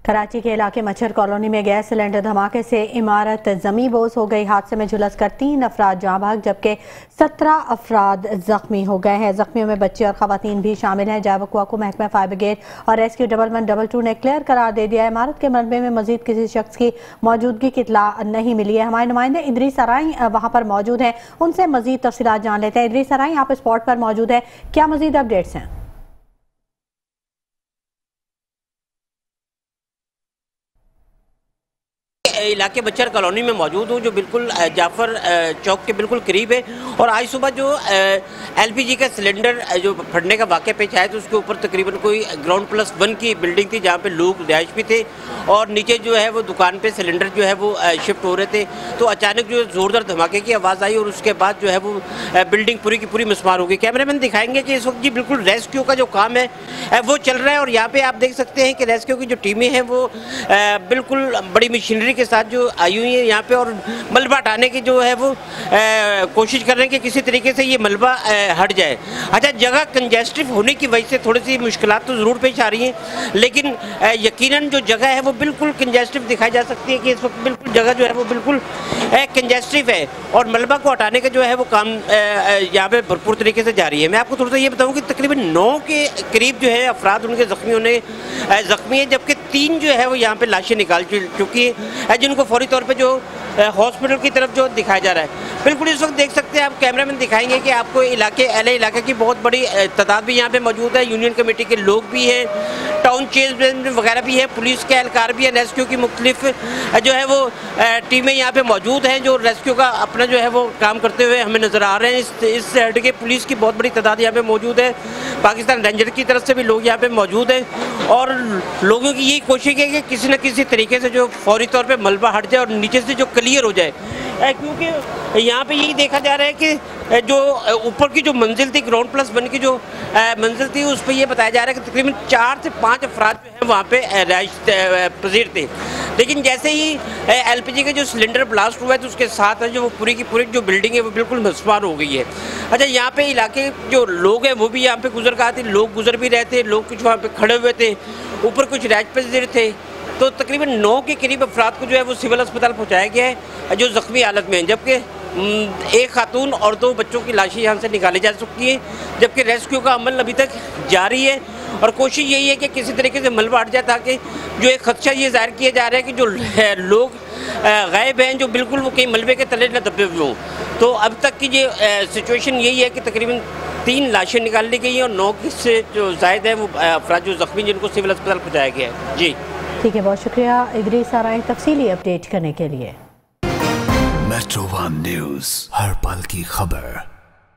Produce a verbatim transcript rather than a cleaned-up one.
कराची के इलाके मच्छर कॉलोनी में गैस सिलेंडर धमाके से इमारत जमी बोस हो गई। हादसे में झुलस कर तीन अफराद जाँ भाग जबकि सत्रह अफराद जख्मी हो गए हैं। जख्मियों में बच्चे और खवातीन भी शामिल हैं। जाए वक़्वा को महकमा फायर ब्रिगेड और rescue double one double two ने क्लियर करार दे दिया है। इमारत के मलबे में मजीद किसी शख्स की मौजूदगी की इत्तला नहीं मिली है। हमारे नुमाइंदे इदरीस अराई वहाँ पर मौजूद हैं, उनसे मजीद तफसीलात जान लेते हैं। इदरीस अराई, आप स्पॉट पर मौजूद है, क्या मजीद अपडेट्स हैं? इलाके बच्चर कॉलोनी में मौजूद हूँ, जो बिल्कुल जाफर चौक के बिल्कुल करीब है। और आज सुबह जो एलपीजी का सिलेंडर जो फटने का वाक़या पेश आया, तो उसके ऊपर तकरीबन कोई ग्राउंड प्लस वन की बिल्डिंग थी, जहाँ पे लोग रिहाइश भी थे और नीचे जो है वो दुकान पे सिलेंडर जो है वो शिफ्ट हो रहे थे। तो अचानक जो ज़ोरदार धमाके की आवाज़ आई और उसके बाद जो है वो बिल्डिंग पूरी की पूरी मिसमार हो गई। कैमरामैन दिखाएंगे कि इस वक्त जी बिल्कुल रेस्क्यू का जो काम है वो चल रहा है। और यहाँ पर आप देख सकते हैं कि रेस्क्यू की जो टीमें हैं वो बिल्कुल बड़ी मशीनरी के साथ जो आई हुई है यहाँ पे, और मलबा हटाने की जो है वो ए, कोशिश कर रहे हैं कि किसी तरीके से ये मलबा ए, हट जाए। अच्छा, जगह कंजेस्टिव होने की वजह से थोड़ी सी मुश्किलात तो ज़रूर पेश आ रही हैं, लेकिन ए, यकीनन जो जगह है वो बिल्कुल कंजेस्टिव दिखाई जा सकती है कि इस वक्त बिल्कुल जगह जो है वो बिल्कुल कंजेस्टिव है और मलबा को हटाने का जो है वो काम यहाँ पे भरपूर तरीके से जारी है। मैं आपको थोड़ा सा ये बताऊँ कि तकरीबन नौ के करीब जो है अफराद उनके जख्मी होने जख्मी है, जबकि तीन जो है वो यहाँ पे लाशें निकाल चुकी है, जिनको फौरी तौर पे जो हॉस्पिटल की तरफ जो दिखाया जा रहा है। बिल्कुल इस वक्त देख सकते हैं आप, कैमरामैन दिखाएंगे कि आपको इलाके एल इलाके की बहुत बड़ी तादाद भी यहाँ पे मौजूद है। यूनियन कमेटी के लोग भी हैं, टाउन चेयरमैन वगैरह भी है, पुलिस के एहलकार भी है, रेस्क्यू की मुख्तलिफ जो है वो टीमें यहाँ पे मौजूद हैं जो रेस्क्यू का अपना जो है वो काम करते हुए हमें नज़र आ रहे हैं। इस इससे हट के पुलिस की बहुत बड़ी तादाद यहाँ पे मौजूद है, पाकिस्तान रेंजर की तरफ से भी लोग यहाँ पे मौजूद हैं और लोगों की यही कोशिश है कि किसी न किसी तरीके से जो फौरी तौर पर मलबा हट जाए और नीचे से जो क्लियर हो जाए, क्योंकि यहाँ पे यही देखा जा रहा है कि जो ऊपर की जो मंजिल थी, ग्राउंड प्लस वन की जो मंजिल थी, उस पर यह बताया जा रहा है कि तकरीबन चार से पाँच अफराद जो है वहाँ पे रहायश पजीर थे। लेकिन जैसे ही एलपीजी का जो सिलेंडर ब्लास्ट हुआ है तो उसके साथ जो वो पूरी की पूरी जो बिल्डिंग है वो बिल्कुल मिसमार हो गई है। अच्छा, यहाँ पे इलाके जो लोग हैं वो भी यहाँ पे गुजर कर थे, लोग गुजर भी रहे थे, लोग कुछ वहाँ पे खड़े हुए थे, ऊपर कुछ रहायश पजीर थे। तो तकरीबन नौ के करीब अफराद को जो है वो सिविल अस्पताल पहुँचाया गया है जो ज़ख्मी हालत में है, जबकि एक खातून और दो बच्चों की लाशें यहाँ से निकाली जा चुकी हैं, जबकि रेस्क्यू का अमल अभी तक जारी है और कोशिश यही है कि किसी तरीके से मलबा हट जाए, ताकि जो एक खदशा ये जाहिर किया जा रहा है कि जो लोग गायब हैं, जो बिल्कुल वो कहीं मलबे के तले न दबे हुए हों। तो अब तक की ये सिचुएशन यही है कि तकरीबन तीन लाशें निकाल ली गई हैं और नौ से जो जायद है वो अफराद जो ज़ख्मी जिनको सिविल अस्पताल पहुँचाया गया है। जी ठीक है, बहुत शुक्रिया इदरीस अराई तफसीली अपडेट करने के लिए। मेट्रो वन न्यूज़, हर पल की खबर।